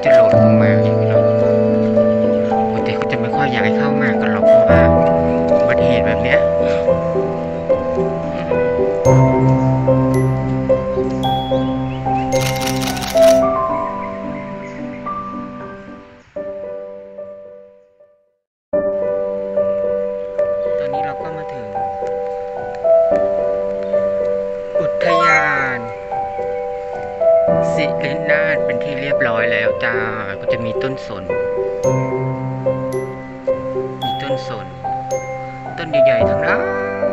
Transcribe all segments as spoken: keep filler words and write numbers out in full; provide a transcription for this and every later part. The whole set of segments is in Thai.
จะโหลดลงมาอย่างนี้เนาะปกติเขาจะไม่ค่อยอยากให้เข้ามากันหรอกเพราะว่าอุบัติเหตุแบบเนี้ยตอนนี้เราก็มาถึงอุทยานสิรินาถเป็นที่เรียบร้อยแล้วจ้าก็จะมีต้นสนมีต้นสนต้นใหญ่ๆทั้งนั้น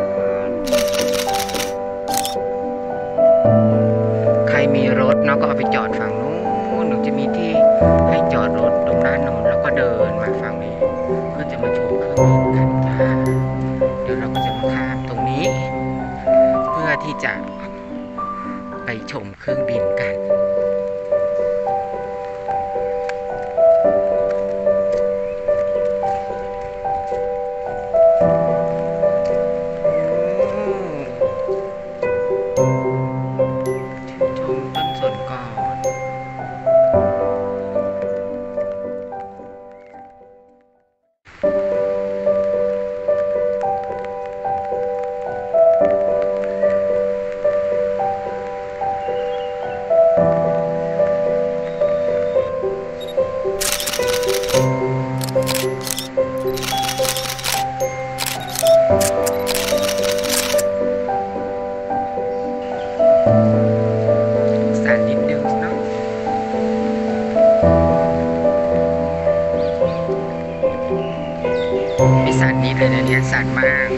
ใครมีรถเนาะก็เอาไปจอดฝั่งนู้นหนูจะมีที่ให้จอดรถตรงด้านโน้นแล้วก็เดินมาฝั่งนี้เพื่อจะมาชมเครื่องบินกันจ้าเดี๋ยวเราก็จะมาข้ามตรงนี้เพื่อที่จะไปชมเครื่องบินกันชมต้นสนก่อนสั่นนิดนึงเนาะไม่สั่นนิดเลยนะเนี่ยสั่นมาก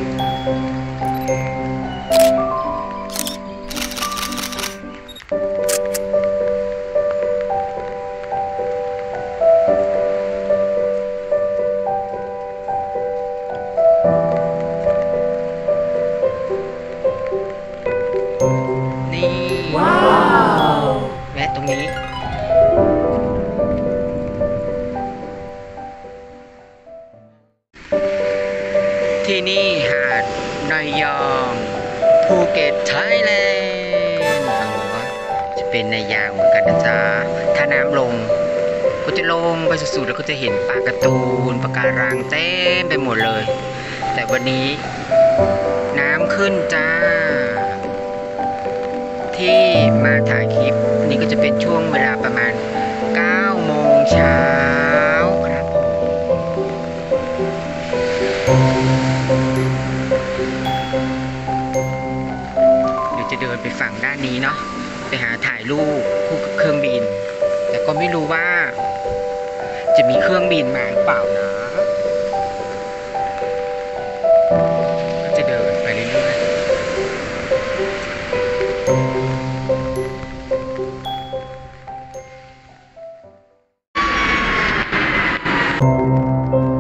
นี่ว้าวแวะตรงนี้ที่นี่หาดนายองภูเก็ตไทยแลนด์ฝั่งนู้นก็จะเป็นนายางเหมือนกันนะจ๊ะถ้าน้ำลงก็จะลงไปสุดๆแล้วก็จะเห็นปลาการ์ตูนปลาการังเต็มไปหมดเลยแต่วันนี้น้ำขึ้นจ้าที่มาถ่ายคลิปนี้ก็จะเป็นช่วงเวลาประมาณเก้าโมงเช้าครับเดี๋ยวจะเดินไปฝั่งด้านนี้เนาะไปหาถ่ายรูปคู่กับเครื่องบินแต่ก็ไม่รู้ว่าจะมีเครื่องบินมาหรือเปล่านะก็จะเดินไปเรื่อยๆ